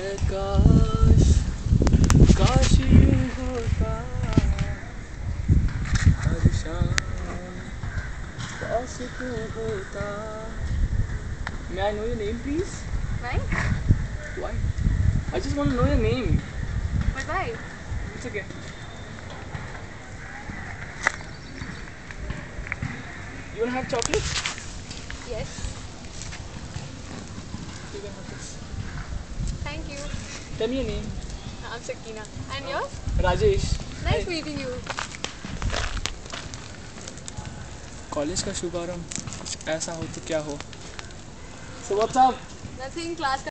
है काश काश यूं होता हर शाम पास तू होता. May I know your name, please? Why? Why? I just want to know your name. But why? It's okay. You wanna have chocolate? Yes. You can have this. Thank you. Tell me your name. I'm Sakina. And yours? Rajesh. Nice Hi. meeting you. College का शुभारंभ कुछ ऐसा हो तो क्या हो. So what's up? Nothing, class